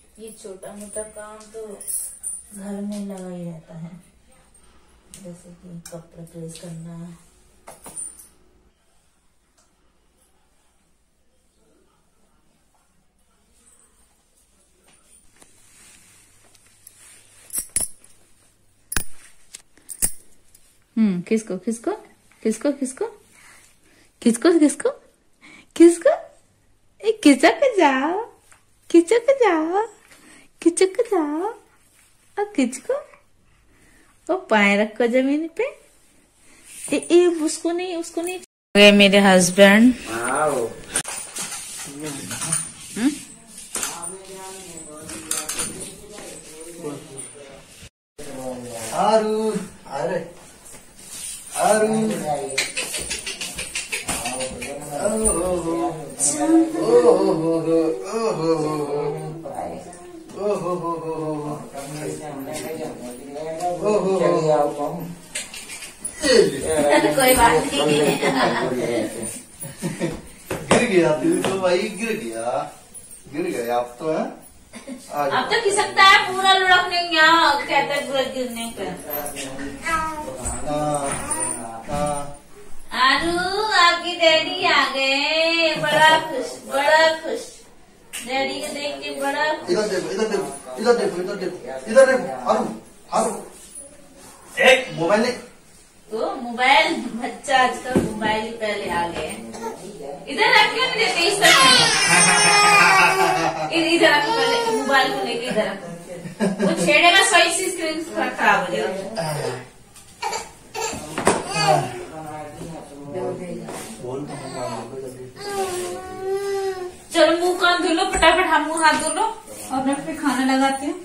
ये छोटा मोटा काम तो घर में लगा ही रहता है, जैसे कि कपड़े प्रेस करना। किसको किसको किसको किसको किसको किसको किसको खिचक जाओ, खिचक जाओ, खिचक जाओ। और किसको वो पाए रखो जमीन पे। उसको नहीं, उसको नहीं। ये मेरे हस्बैंड। आरू अरे आरू कोई बात नहीं। गिर गया तू तो भाई, गिर गया आप तो है। अब तो खिसकता है पूरा, लुढ़कने यहाँ कहता है पूरा गिरने पे। आरू आपकी डैडी आ गए, बड़ा खुश, बड़ा खुश। डैडी को देख के बड़ा खुश। इधर देखो, इधर देखो, इधर देखो, इधर देखो, इधर देखो। आरू आरू एक मोबाइल नहीं। तो मोबाइल, बच्चा आजकल मोबाइल ही पहले आ गए। इधर रख क्यों नहीं देते इस तरह? इधर रख, पहले मोबाइल को लेके इधर रख। वो छेड़ेगा सही से स्क्रीन खराब हो जाएगा। चलो मुंह कान धो लो फटाफट, हम मुंह हाथ धो लो और मैं फिर खाना लगाती हूँ।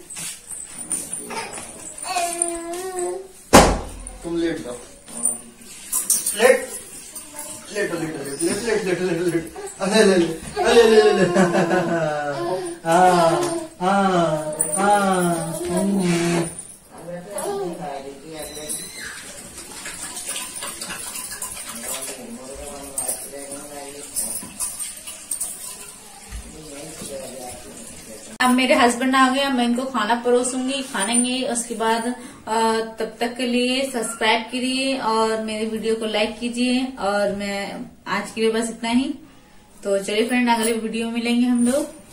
तुम लेट जाओ, लेट लेट लेट लेट लेट लेट लेट लेट लेट। अरे ले ले अरे ले ले ले। हाँ हाँ हाँ। अब मेरे हस्बैंड आ गए, अब मैं इनको खाना परोसूंगी, खानेंगे। उसके बाद तब तक के लिए सब्सक्राइब करिए और मेरे वीडियो को लाइक कीजिए। और मैं आज के लिए बस इतना ही। तो चलिए फ्रेंड, अगले वीडियो में मिलेंगे हम लोग।